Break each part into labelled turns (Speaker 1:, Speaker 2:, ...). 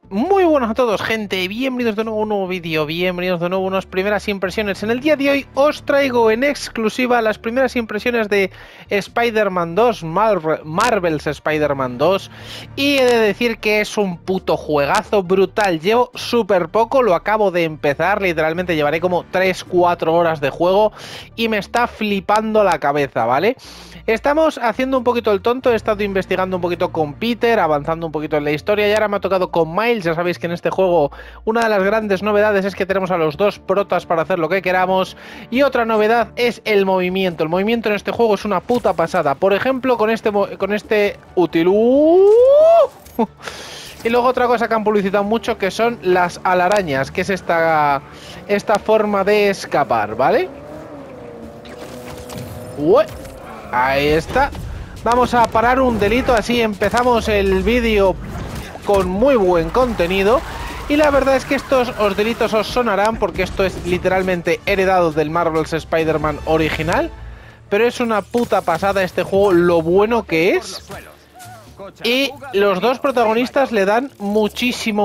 Speaker 1: Muy buenas a todos, gente, bienvenidos de nuevo a un nuevo vídeo, bienvenidos de nuevo a unas primeras impresiones. En el día de hoy os traigo en exclusiva las primeras impresiones de Spider-Man 2, Marvel's Spider-Man 2, y he de decir que es un puto juegazo brutal. Llevo súper poco, lo acabo de empezar, literalmente llevaré como 3-4 horas de juego y me está flipando la cabeza, ¿vale? Estamos haciendo un poquito el tonto, he estado investigando un poquito con Peter, avanzando un poquito en la historia y ahora me ha tocado con Miles. Ya sabéis que en este juego una de las grandes novedades es que tenemos a los dos protas para hacer lo que queramos, y otra novedad es el movimiento. El movimiento en este juego es una puta pasada. Por ejemplo, con este útil... Y luego otra cosa que han publicitado mucho, que son las alarañas, que es esta forma de escapar, ¿vale? Ahí está. Vamos a parar un delito, así empezamos el vídeo con muy buen contenido. Y la verdad es que estos delitos os sonarán porque esto es literalmente heredado del Marvel's Spider-Man original. Pero es una puta pasada este juego, lo bueno que es. Y los dos protagonistas le dan muchísimo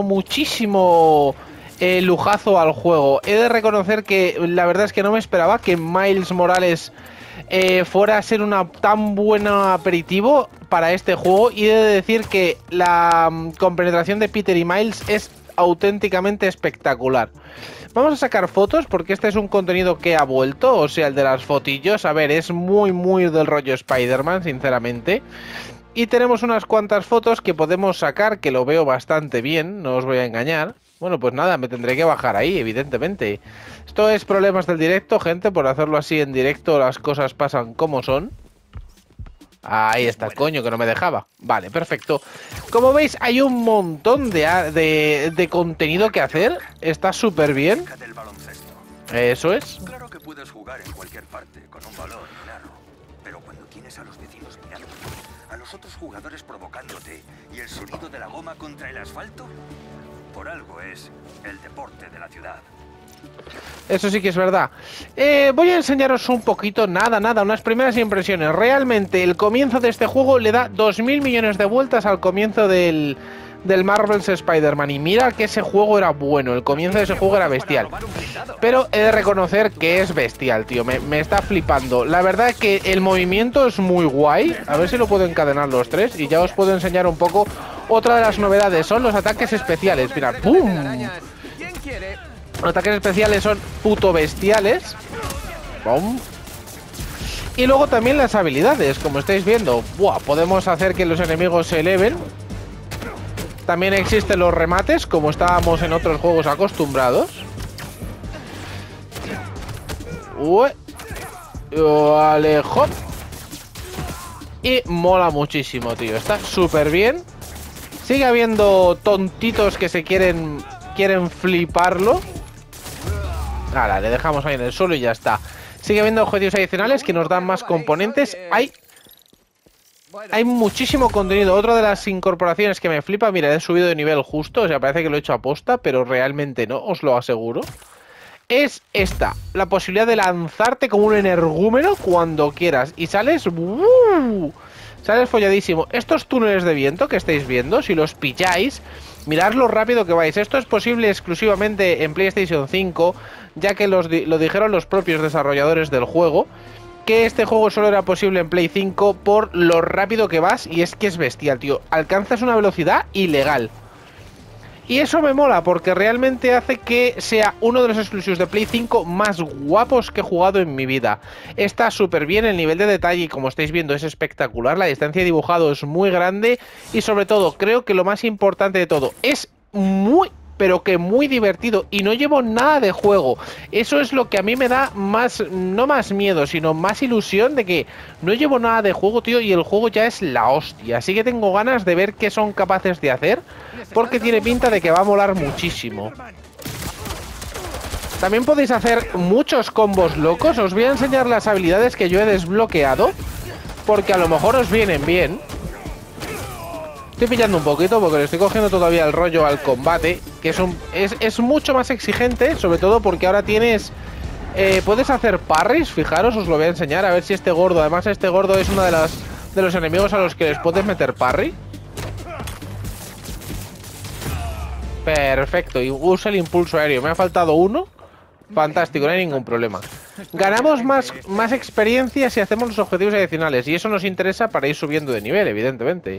Speaker 1: lujazo al juego. He de reconocer que la verdad es que no me esperaba que Miles Morales fuera a ser una tan buena aperitivo para este juego, y he de decir que la compenetración de Peter y Miles es auténticamente espectacular. Vamos a sacar fotos porque este es un contenido que ha vuelto, o sea, el de las fotillos. A ver, es muy del rollo Spider-Man, sinceramente. Y tenemos unas cuantas fotos que podemos sacar, que lo veo bastante bien, no os voy a engañar. Bueno, pues nada, me tendré que bajar ahí, evidentemente. Esto es problemas del directo, gente. Por hacerlo así en directo las cosas pasan como son. Ahí está, coño, que no me dejaba. Vale, perfecto. Como veis, hay un montón de contenido que hacer. Está súper bien. Eso es.
Speaker 2: Claro que puedes jugar en cualquier parte con un balón, claro. Pero cuando tienes a los vecinos mirando, a los otros jugadores provocándote y el sonido de la goma contra el asfalto, por algo es el deporte de la ciudad.
Speaker 1: Eso sí que es verdad. Voy a enseñaros un poquito, nada, unas primeras impresiones. Realmente el comienzo de este juego le da 2000 millones de vueltas al comienzo del Marvel's Spider-Man. Y mira que ese juego era bueno, el comienzo de ese juego era bestial. Pero he de reconocer que es bestial, tío, me está flipando. La verdad es que el movimiento es muy guay. A ver si lo puedo encadenar los tres y ya os puedo enseñar un poco. Otra de las novedades son los ataques especiales. Mirad, ¡pum! Los ataques especiales son puto bestiales. ¡Bum! Y luego también las habilidades, como estáis viendo. ¡Buah! Podemos hacer que los enemigos se eleven. También existen los remates, como estábamos en otros juegos acostumbrados. Vale, hop. Y mola muchísimo, tío. Está súper bien. Sigue habiendo tontitos que se quieren fliparlo. Ahora, le dejamos ahí en el suelo y ya está. Sigue habiendo objetivos adicionales que nos dan más componentes. Hay muchísimo contenido. Otra de las incorporaciones que me flipa, mira, he subido de nivel justo, o sea, parece que lo he hecho a posta, pero realmente no, os lo aseguro. Es esta, la posibilidad de lanzarte como un energúmeno cuando quieras. Y sales... sales folladísimo. Estos túneles de viento que estáis viendo, si los pilláis, mirad lo rápido que vais. Esto es posible exclusivamente en PlayStation 5, ya que lo dijeron los propios desarrolladores del juego, que este juego solo era posible en Play 5 por lo rápido que vas. Y es que es bestial, tío. Alcanzas una velocidad ilegal. Y eso me mola porque realmente hace que sea uno de los exclusivos de Play 5 más guapos que he jugado en mi vida. Está súper bien, el nivel de detalle, y como estáis viendo, es espectacular. La distancia de dibujado es muy grande y sobre todo, creo que lo más importante de todo, es muy... pero que muy divertido, y no llevo nada de juego. Eso es lo que a mí me da más, no más miedo, sino más ilusión de que no llevo nada de juego, tío, y el juego ya es la hostia. Así que tengo ganas de ver qué son capaces de hacer, porque tiene pinta de que va a molar muchísimo. También podéis hacer muchos combos locos. Os voy a enseñar las habilidades que yo he desbloqueado, porque a lo mejor os vienen bien. Estoy pillando un poquito porque le estoy cogiendo todavía el rollo al combate, que es mucho más exigente, sobre todo porque ahora tienes... puedes hacer parries, fijaros, os lo voy a enseñar, a ver si este gordo... Además, este gordo es uno de los enemigos a los que les puedes meter parry. Perfecto, y usa el impulso aéreo. Me ha faltado uno. Fantástico, no hay ningún problema. Ganamos más experiencia si hacemos los objetivos adicionales. Y eso nos interesa para ir subiendo de nivel, evidentemente.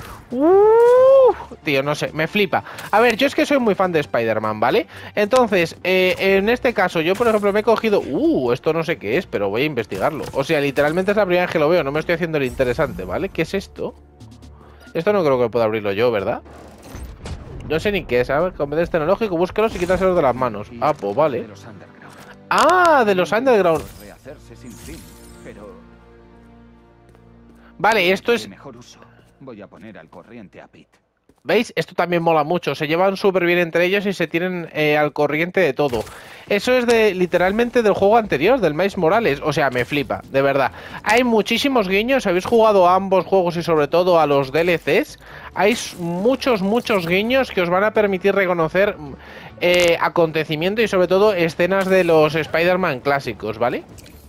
Speaker 1: Tío, no sé, me flipa. A ver, yo es que soy muy fan de Spider-Man, ¿vale? Entonces, en este caso, yo por ejemplo me he cogido... esto no sé qué es, pero voy a investigarlo. O sea, literalmente es la primera vez que lo veo. No me estoy haciendo el interesante, ¿vale? ¿Qué es esto? Esto no creo que pueda abrirlo yo, ¿verdad? No sé ni qué es, ¿sabes? Competencia tecnológico, búsquelos y quítaselos de las manos. Ah, pues vale. Ah, de los Underground. Vale, esto es...
Speaker 3: Voy a poner al corriente a Pete.
Speaker 1: ¿Veis? Esto también mola mucho. Se llevan súper bien entre ellos y se tienen al corriente de todo. Eso es literalmente del juego anterior, del Miles Morales. O sea, me flipa, de verdad. Hay muchísimos guiños. ¿Habéis jugado a ambos juegos y sobre todo a los DLCs? Hay muchos guiños que os van a permitir reconocer acontecimientos y sobre todo escenas de los Spider-Man clásicos, ¿vale?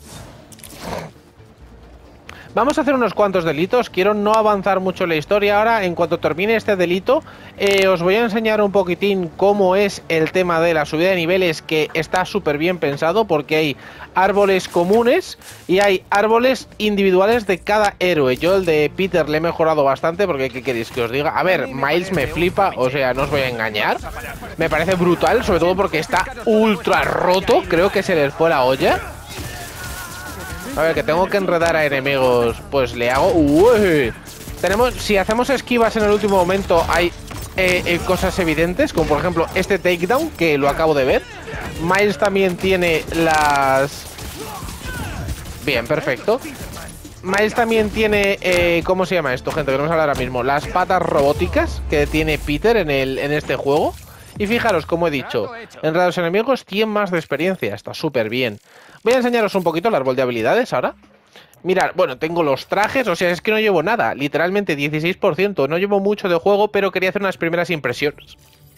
Speaker 1: Vamos a hacer unos cuantos delitos. Quiero no avanzar mucho en la historia. Ahora, en cuanto termine este delito, os voy a enseñar un poquitín cómo es el tema de la subida de niveles, que está súper bien pensado porque hay árboles comunes y hay árboles individuales de cada héroe. Yo el de Peter le he mejorado bastante porque, ¿qué queréis que os diga? A ver, Miles me flipa, o sea, no os voy a engañar. Me parece brutal, sobre todo porque está ultra roto. Creo que se les fue la olla. A ver, que tengo que enredar a enemigos. Pues le hago... Si hacemos esquivas en el último momento, hay cosas evidentes, como por ejemplo este takedown, que lo acabo de ver. Miles también tiene las... Bien, perfecto. Miles también tiene... ¿cómo se llama esto, gente? Que no me sale ahora mismo. Las patas robóticas que tiene Peter en este juego. Y fijaros, como he dicho, en los enemigos 100 más de experiencia. Está súper bien. Voy a enseñaros un poquito el árbol de habilidades ahora. Mirad, bueno, tengo los trajes, o sea, es que no llevo nada. Literalmente 16%, no llevo mucho de juego, pero quería hacer unas primeras impresiones.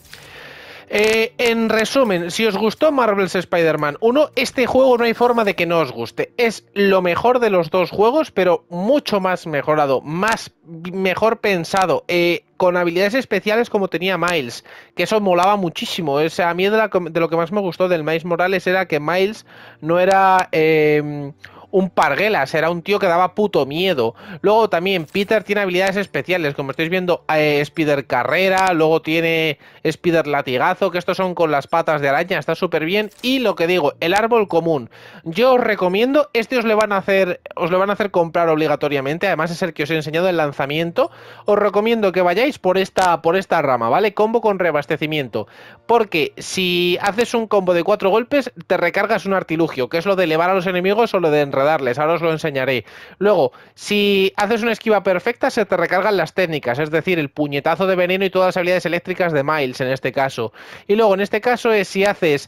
Speaker 1: En resumen, si os gustó Marvel's Spider-Man 1, este juego no hay forma de que no os guste. Es lo mejor de los dos juegos, pero mucho más mejorado, mejor pensado, con habilidades especiales como tenía Miles, que eso molaba muchísimo. O sea, a mí de lo que más me gustó del Miles Morales era que Miles no era... un parguelas, era un tío que daba puto miedo. Luego también Peter tiene habilidades especiales, como estáis viendo, Spider Carrera, luego tiene Spider Latigazo, que estos son con las patas de araña, está súper bien. Y lo que digo, el árbol común, yo os recomiendo, os lo van a hacer comprar obligatoriamente, además es el que os he enseñado el lanzamiento. Os recomiendo que vayáis por esta rama, ¿vale? Combo con reabastecimiento, porque si haces un combo de 4 golpes, te recargas un artilugio, que es lo de elevar a los enemigos o lo de enredar. Ahora os lo enseñaré. Luego, si haces una esquiva perfecta, se te recargan las técnicas, es decir, el puñetazo de veneno y todas las habilidades eléctricas de Miles en este caso. Y luego, en este caso, es si haces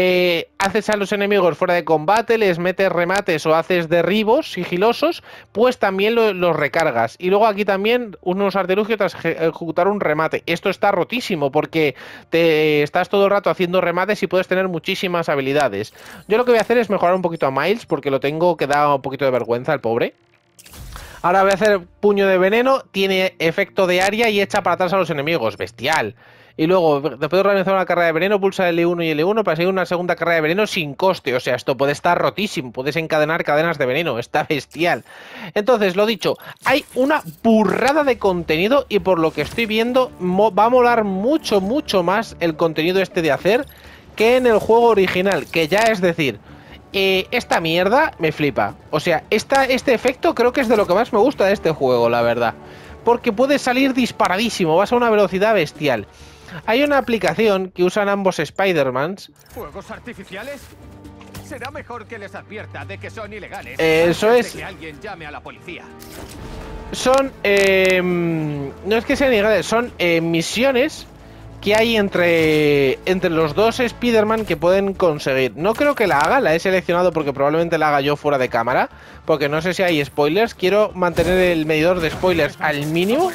Speaker 1: a los enemigos fuera de combate, les metes remates o haces derribos sigilosos, pues también los recargas. Y luego aquí también unos artilugios tras ejecutar un remate. Esto está rotísimo porque te estás todo el rato haciendo remates y puedes tener muchísimas habilidades. Yo lo que voy a hacer es mejorar un poquito a Miles porque lo tengo que da un poquito de vergüenza el pobre. Ahora voy a hacer puño de veneno, tiene efecto de área y echa para atrás a los enemigos, bestial. Y luego, después de realizar una carrera de veneno, pulsa L1 y L1 para seguir una segunda carrera de veneno sin coste. O sea, esto puede estar rotísimo, puedes encadenar cadenas de veneno, está bestial. Entonces, lo dicho, hay una burrada de contenido y por lo que estoy viendo, va a molar mucho más el contenido este de hacer que en el juego original, que ya es decir... esta mierda me flipa. O sea, este efecto creo que es de lo que más me gusta de este juego, la verdad. Porque puede salir disparadísimo, vas a una velocidad bestial. Hay una aplicación que usan ambos Spider-Mans.
Speaker 3: ¿Fuegos artificiales? Será mejor que les advierta de que son ilegales.
Speaker 1: Eso es.
Speaker 3: Que alguien llame a la policía.
Speaker 1: Son... no es que sean ilegales, son misiones... que hay entre los dos Spider-Man que pueden conseguir. No creo que la haga, la he seleccionado porque probablemente la haga yo fuera de cámara, porque no sé si hay spoilers. Quiero mantener el medidor de spoilers al mínimo.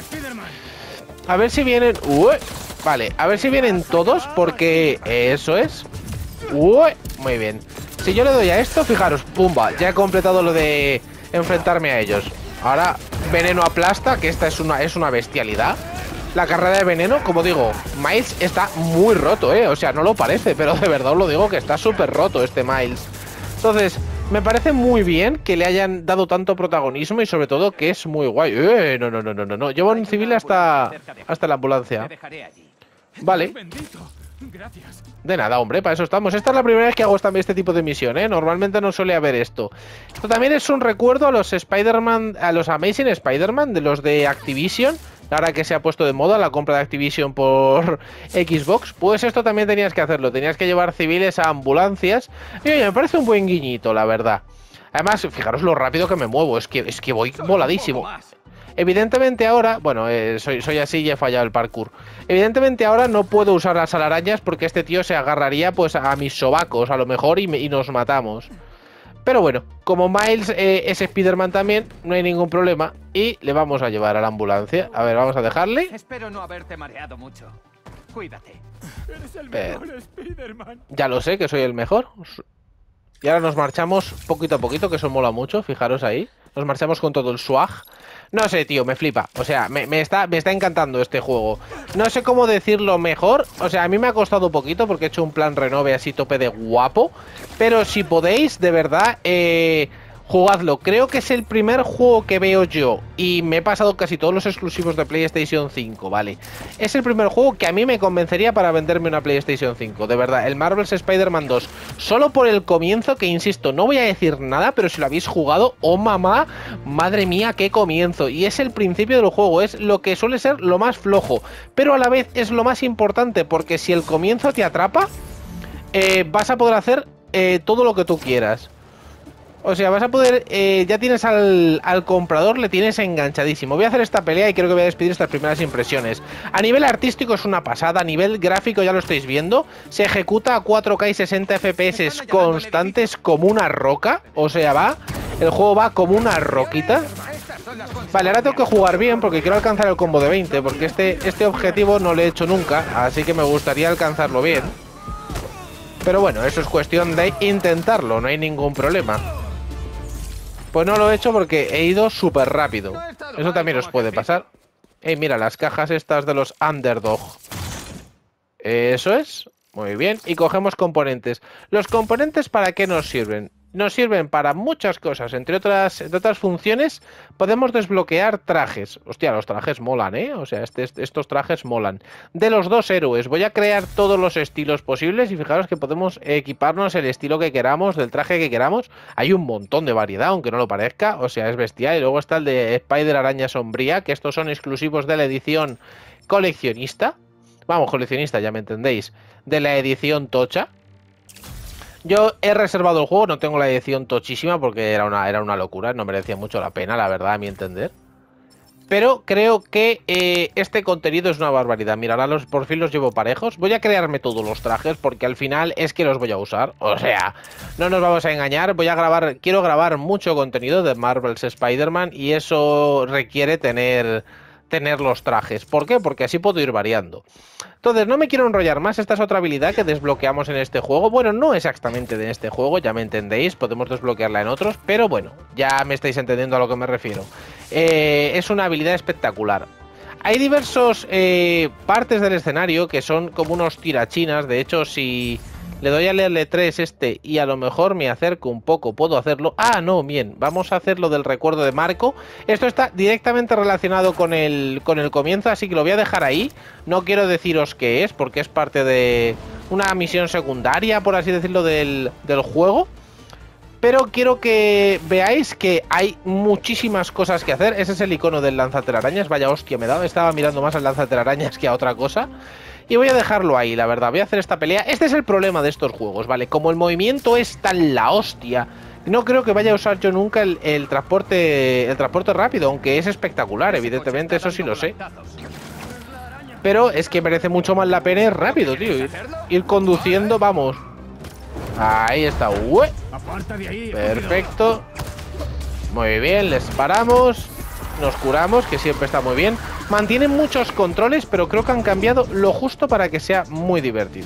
Speaker 1: A ver si vienen... vale, a ver si vienen todos, porque eso es... muy bien. Si yo le doy a esto, fijaros, pumba, ya he completado lo de enfrentarme a ellos. Ahora, veneno aplasta, que esta es una bestialidad. la carrera de veneno, como digo, Miles está muy roto, o sea, no lo parece, pero de verdad os lo digo que está súper roto este Miles. Entonces, me parece muy bien que le hayan dado tanto protagonismo y sobre todo que es muy guay. No. Llevo un civil hasta la ambulancia. Vale. De nada, hombre, para eso estamos. Esta es la primera vez que hago este tipo de misión, Normalmente no suele haber esto. Esto también es un recuerdo a los Spider-Man, a los Amazing Spider-Man, de los de Activision. Ahora que se ha puesto de moda la compra de Activision por Xbox, pues esto también tenías que hacerlo. Tenías que llevar civiles a ambulancias. Y oye, me parece un buen guiñito, la verdad. Además, fijaros lo rápido que me muevo. Es que voy voladísimo. Evidentemente ahora, bueno, soy así y he fallado el parkour. Evidentemente ahora no puedo usar las alarañas porque este tío se agarraría pues a mis sobacos a lo mejor y nos matamos. Pero bueno, como Miles es Spider-Man también, no hay ningún problema y le vamos a llevar a la ambulancia. A ver, vamos a dejarle.
Speaker 3: Espero no haberte mareado mucho. Cuídate.
Speaker 4: Eres el mejor Spider-Man.
Speaker 1: Ya lo sé, que soy el mejor. Y ahora nos marchamos poquito a poquito, que eso mola mucho, fijaros ahí. Nos marchamos con todo el swag. No sé, tío, me flipa. O sea, me está encantando este juego. No sé cómo decirlo mejor. O sea, a mí me ha costado un poquito porque he hecho un plan renove así tope de guapo. Pero si podéis, de verdad, jugadlo. Creo que es el primer juego que veo yo. Y me he pasado casi todos los exclusivos de PlayStation 5, ¿vale? Es el primer juego que a mí me convencería para venderme una PlayStation 5. De verdad, el Marvel's Spider-Man 2. Solo por el comienzo, que insisto, no voy a decir nada, pero si lo habéis jugado, oh mamá, madre mía, qué comienzo. Y es el principio del juego, es lo que suele ser lo más flojo. Pero a la vez es lo más importante, porque si el comienzo te atrapa, vas a poder hacer todo lo que tú quieras. O sea, vas a poder, ya tienes al comprador, le tienes enganchadísimo. Voy a hacer esta pelea y creo que voy a despedir estas primeras impresiones. A nivel artístico es una pasada, a nivel gráfico ya lo estáis viendo. Se ejecuta a 4K y 60 FPS constantes como una roca. O sea, el juego va como una roquita. Vale, ahora tengo que jugar bien porque quiero alcanzar el combo de 20. Porque este objetivo no lo he hecho nunca, así que me gustaría alcanzarlo bien. Pero bueno, eso es cuestión de intentarlo, no hay ningún problema. Pues no lo he hecho porque he ido súper rápido. Eso también os puede pasar. Mira, las cajas estas de los Underdog. Eso es. Muy bien. Y cogemos componentes. ¿Los componentes para qué nos sirven? Nos sirven para muchas cosas. Entre otras funciones, podemos desbloquear trajes. Hostia, los trajes molan, O sea, estos trajes molan. De los dos héroes, voy a crear todos los estilos posibles. Y fijaros que podemos equiparnos el estilo que queramos, del traje que queramos. Hay un montón de variedad, aunque no lo parezca. O sea, es bestial. Y luego está el de Spider-Araña Sombría, que estos son exclusivos de la edición coleccionista. Vamos, coleccionista, ya me entendéis. De la edición tocha. Yo he reservado el juego, no tengo la edición tochísima porque era una locura, no merecía mucho la pena, la verdad, a mi entender. Pero creo que este contenido es una barbaridad. Mirad, ahora por fin los llevo parejos. Voy a crearme todos los trajes porque al final es que los voy a usar. O sea, no nos vamos a engañar. Quiero grabar mucho contenido de Marvel's Spider-Man y eso requiere tener los trajes. ¿Por qué? Porque así puedo ir variando. Entonces, no me quiero enrollar más. Esta es otra habilidad que desbloqueamos en este juego. Bueno, no exactamente de este juego, ya me entendéis. Podemos desbloquearla en otros, pero bueno, ya me estáis entendiendo a lo que me refiero. Es una habilidad espectacular. Hay diversos partes del escenario que son como unos tirachinas. De hecho, si le doy al L3 y a lo mejor me acerco un poco, puedo hacerlo. Ah, no, bien, vamos a hacer lo del recuerdo de Marco. Esto está directamente relacionado con el comienzo, así que lo voy a dejar ahí. No quiero deciros qué es, porque es parte de una misión secundaria, por así decirlo, del juego. Pero quiero que veáis que hay muchísimas cosas que hacer. Ese es el icono del lanzatelarañas. Vaya hostia me he dado, estaba mirando más al lanzatelarañas que a otra cosa. Y voy a dejarlo ahí, la verdad. Voy a hacer esta pelea. Este es el problema de estos juegos, ¿vale? Como el movimiento es tan la hostia, no creo que vaya a usar yo nunca el transporte rápido, aunque es espectacular, evidentemente, eso sí lo sé. Pero es que merece mucho más la pena ir rápido, tío. Ir conduciendo, vamos. Ahí está. Perfecto. Muy bien, les paramos. Nos curamos, que siempre está muy bien. Mantienen muchos controles, pero creo que han cambiado lo justo para que sea muy divertido.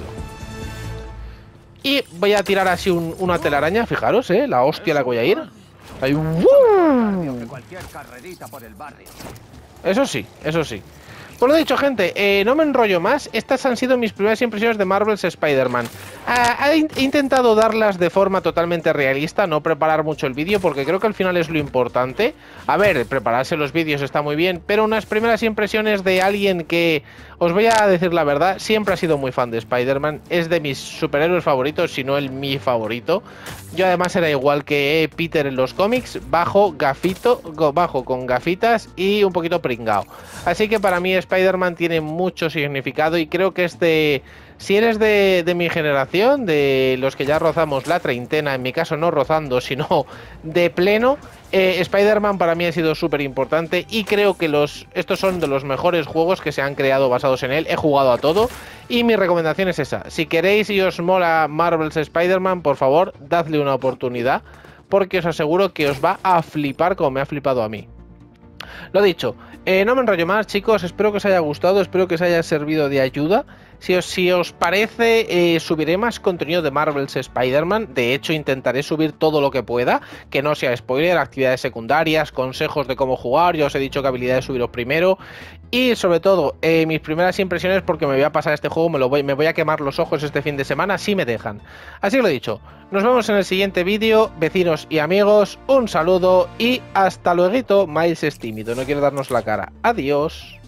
Speaker 1: Y voy a tirar así una telaraña, fijaros, la hostia la que voy a ir. Hay un... Eso sí, eso sí. Pues lo dicho, gente, no me enrollo más. Estas han sido mis primeras impresiones de Marvel's Spider-Man. He intentado darlas de forma totalmente realista, no preparar mucho el vídeo, porque creo que al final es lo importante. A ver, prepararse los vídeos está muy bien, pero unas primeras impresiones de alguien que, os voy a decir la verdad, siempre ha sido muy fan de Spider-Man. Es de mis superhéroes favoritos, si no mi favorito. Yo además era igual que Peter en los cómics, bajo con gafitas y un poquito pringao. Así que para mí Spider-Man tiene mucho significado y creo que si eres de mi generación, de los que ya rozamos la treintena, en mi caso no rozando, sino de pleno, Spider-Man para mí ha sido súper importante y creo que estos son de los mejores juegos que se han creado basados en él. He jugado a todo y mi recomendación es esa. Si queréis y os mola Marvel's Spider-Man, por favor, dadle una oportunidad, porque os aseguro que os va a flipar como me ha flipado a mí. Lo dicho, no me enrollo más, chicos, espero que os haya gustado, espero que os haya servido de ayuda. Si os parece, subiré más contenido de Marvel's Spider-Man. De hecho, intentaré subir todo lo que pueda, que no sea spoiler, actividades secundarias, consejos de cómo jugar. Ya os he dicho que habilidades subiros primero. Y sobre todo, mis primeras impresiones, porque me voy a pasar este juego, me voy a quemar los ojos este fin de semana, si me dejan. Así que lo dicho, nos vemos en el siguiente vídeo, vecinos y amigos, un saludo y hasta luego. Miles es tímido, no quiere darnos la cara. Adiós.